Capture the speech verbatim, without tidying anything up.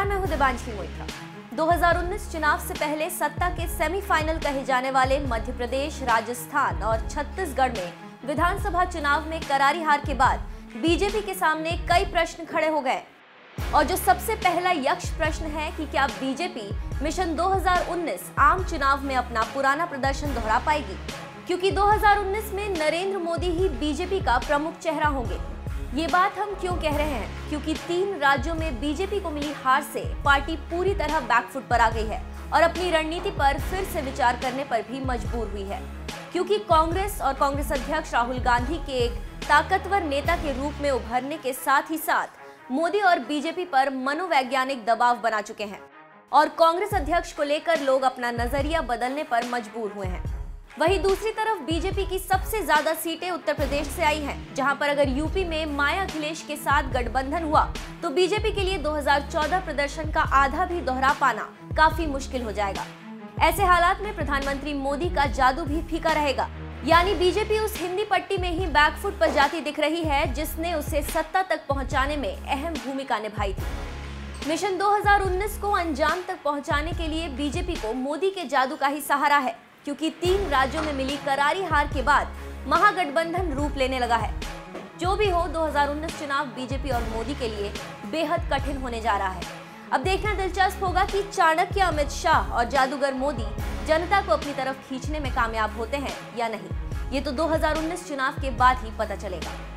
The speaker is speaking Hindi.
नमस्कार, मैं हूं देवांशी मोइत्रा। दो हज़ार उन्नीस चुनाव से पहले सत्ता के सेमीफाइनल कहे जाने वाले मध्य प्रदेश, राजस्थान और छत्तीसगढ़ में विधानसभा चुनाव में करारी हार के बाद बीजेपी के सामने कई प्रश्न खड़े हो गए। और जो सबसे पहला यक्ष प्रश्न है कि क्या बीजेपी मिशन दो हज़ार उन्नीस आम चुनाव में अपना पुराना प्रदर्शन दोहरा पाएगी, क्योंकि दो हज़ार उन्नीस में नरेंद्र मोदी ही बीजेपी का प्रमुख चेहरा होंगे। ये बात हम क्यों कह रहे हैं? क्योंकि तीन राज्यों में बीजेपी को मिली हार से पार्टी पूरी तरह बैकफुट पर आ गई है और अपनी रणनीति पर फिर से विचार करने पर भी मजबूर हुई है, क्योंकि कांग्रेस और कांग्रेस अध्यक्ष राहुल गांधी के एक ताकतवर नेता के रूप में उभरने के साथ ही साथ मोदी और बीजेपी पर मनोवैज्ञानिक दबाव बना चुके हैं और कांग्रेस अध्यक्ष को लेकर लोग अपना नजरिया बदलने पर मजबूर हुए हैं। वहीं दूसरी तरफ बीजेपी की सबसे ज्यादा सीटें उत्तर प्रदेश से आई हैं, जहां पर अगर यूपी में माया अखिलेश के साथ गठबंधन हुआ तो बीजेपी के लिए दो हज़ार चौदह प्रदर्शन का आधा भी दोहरा पाना काफी मुश्किल हो जाएगा। ऐसे हालात में प्रधानमंत्री मोदी का जादू भी फीका रहेगा, यानी बीजेपी उस हिंदी पट्टी में ही बैकफुट पर जाती दिख रही है जिसने उसे सत्ता तक पहुंचाने में अहम भूमिका निभाई थी। मिशन दो हज़ार उन्नीस को अंजाम तक पहुंचाने के लिए बीजेपी को मोदी के जादू का ही सहारा है, क्योंकि तीन राज्यों में मिली करारी हार के बाद महागठबंधन रूप लेने लगा है। जो भी हो, दो हज़ार उन्नीस चुनाव बीजेपी और मोदी के लिए बेहद कठिन होने जा रहा है। अब देखना दिलचस्प होगा कि चाणक्य अमित शाह और जादूगर मोदी जनता को अपनी तरफ खींचने में कामयाब होते हैं या नहीं। ये तो दो हज़ार उन्नीस चुनाव के बाद ही पता चलेगा।